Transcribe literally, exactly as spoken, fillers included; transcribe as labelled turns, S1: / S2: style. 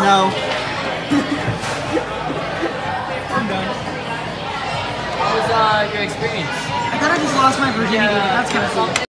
S1: No.
S2: I'm done.
S3: How was uh, your experience?
S2: I thought I just lost my virginity, but that's kind of cool.